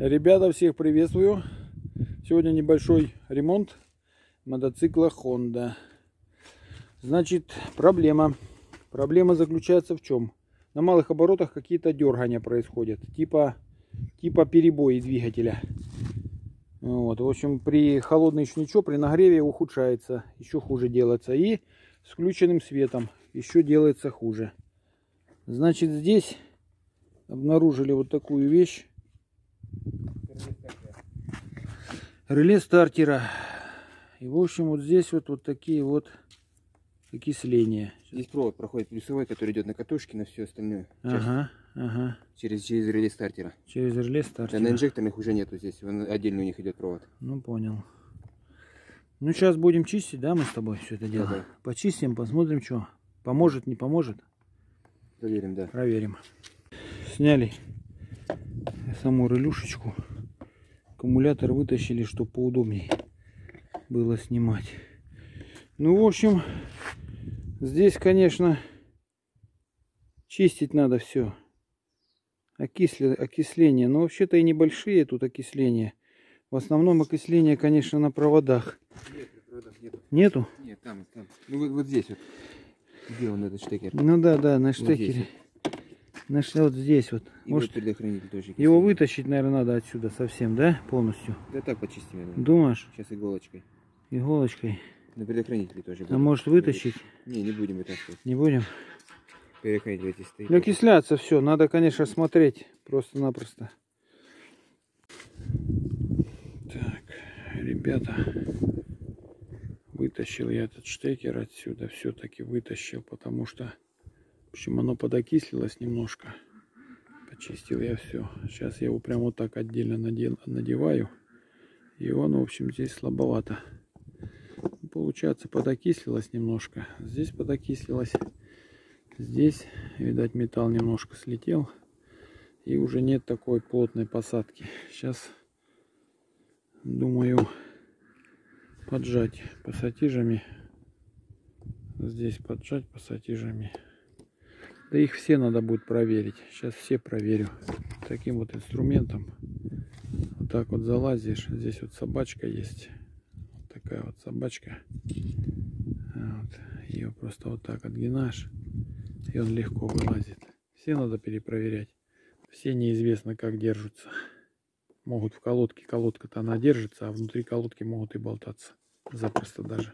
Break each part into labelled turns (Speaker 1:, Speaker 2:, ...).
Speaker 1: Ребята, всех приветствую. Сегодня небольшой ремонт мотоцикла Honda. Значит, проблема. Проблема заключается в чем? На малых оборотах какие-то дергания происходят. Типа перебои двигателя. Вот. В общем, при холодном еще ничего, при нагреве ухудшается. Еще хуже делается. И с включенным светом еще делается хуже. Значит, здесь обнаружили вот такую вещь. Реле стартера. И в общем вот здесь вот такие вот окисления.
Speaker 2: Здесь провод проходит плюсовой, который идет на катушке, на все остальное.
Speaker 1: Ага.
Speaker 2: Через реле стартера.
Speaker 1: Через реле стартера.
Speaker 2: Да, на инжекторных уже нету здесь. Отдельно у них идет провод.
Speaker 1: Ну понял. Ну сейчас будем чистить, да, мы с тобой все это дело.
Speaker 2: Да.
Speaker 1: Почистим, посмотрим, что. Поможет, не поможет.
Speaker 2: Проверим, да.
Speaker 1: Проверим. Сняли саму релюшечку. Аккумулятор вытащили, чтобы поудобнее было снимать. Ну, в общем, здесь, конечно, чистить надо все. Окисление. Но вообще-то и небольшие тут окисления. В основном окисление, конечно, на проводах.
Speaker 2: Нет, на проводах нету.
Speaker 1: Нету?
Speaker 2: Нет, там. Ну вот здесь вот. Где он, этот штекер?
Speaker 1: Ну да, на штекере. Вот здесь вот. Может, его вытащить, наверное, надо отсюда совсем, да? Полностью.
Speaker 2: Да так почистим, наверное.
Speaker 1: Думаешь?
Speaker 2: Сейчас иголочкой.
Speaker 1: Иголочкой.
Speaker 2: На предохранителе тоже.
Speaker 1: А может вытащить?
Speaker 2: Не будем вытаскивать.
Speaker 1: Не будем?
Speaker 2: Предохранитель здесь стоит.
Speaker 1: Окисляться все. Надо, конечно, смотреть. Просто-напросто. Так, ребята. Вытащил я этот штекер отсюда. Все-таки вытащил, потому что... В общем, оно подокислилось немножко. Почистил я все. Сейчас я его прям вот так отдельно надеваю. И он, в общем, здесь слабовато. Получается, подокислилось немножко. Здесь подокислилось. Здесь, видать, металл немножко слетел. И уже нет такой плотной посадки. Сейчас, думаю, поджать пассатижами. Здесь поджать пассатижами. Да их все надо будет проверить. Сейчас все проверю. Таким вот инструментом. Вот так вот залазишь. Здесь вот собачка есть. Вот такая вот собачка. Вот. Ее просто вот так отгинаешь. И он легко вылазит. Все надо перепроверять. Все неизвестно как держатся. Могут в колодке. Колодка-то она держится, а внутри колодки могут и болтаться. Запросто даже.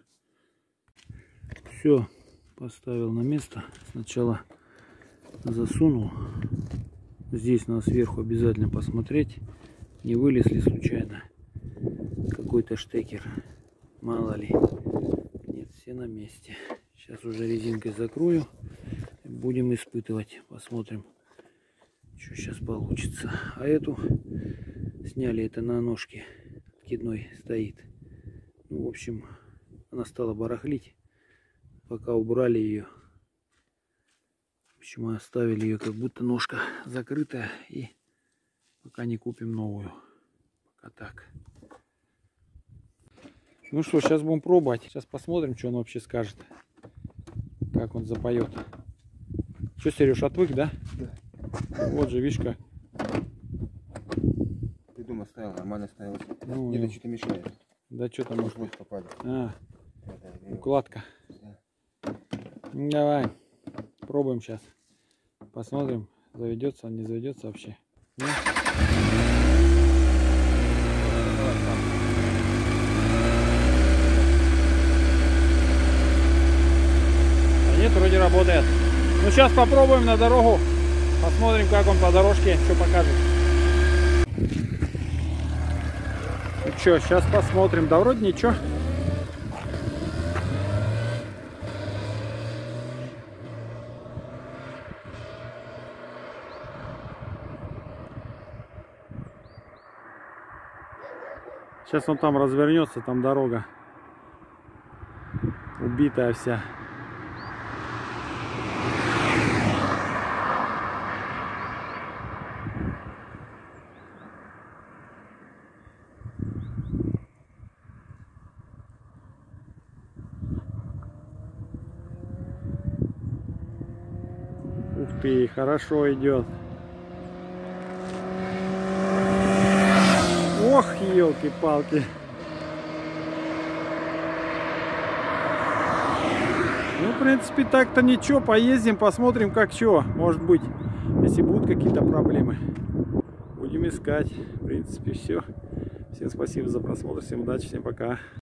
Speaker 1: Все. Поставил на место. Сначала засунул. Здесь надо сверху обязательно посмотреть, не вылез ли случайно какой-то штекер. Мало ли. Нет, все на месте. Сейчас уже резинкой закрою. Будем испытывать. Посмотрим, что сейчас получится. А эту сняли, это на ножке откидной стоит. Ну, в общем, она стала барахлить. Пока убрали ее. В общем, мы оставили ее, как будто ножка закрытая, и пока не купим новую. Пока так. Ну что, сейчас будем пробовать. Сейчас посмотрим, что он вообще скажет. Как он запоет. Что, Сереж, отвык, да?
Speaker 2: Да.
Speaker 1: Вот же, видишь как.
Speaker 2: Ты дома ставил, нормально ставил.
Speaker 1: Ну,
Speaker 2: где-то что-то мешает.
Speaker 1: Да что-то может быть.
Speaker 2: Попали.
Speaker 1: Укладка. Да. Давай. Пробуем сейчас. Посмотрим, заведется он, не заведется вообще. Нет? А нет, вроде работает. Ну сейчас попробуем на дорогу. Посмотрим, как он по дорожке, что покажет. Ну что, сейчас посмотрим. Да вроде ничего. Сейчас он там развернется, там дорога убитая вся. Ух ты, хорошо идет. елки-палки. Ну, в принципе, так-то ничего. Поездим, посмотрим, как что. Может быть, если будут какие-то проблемы, будем искать. В принципе, все. Всем спасибо за просмотр. Всем удачи, всем пока.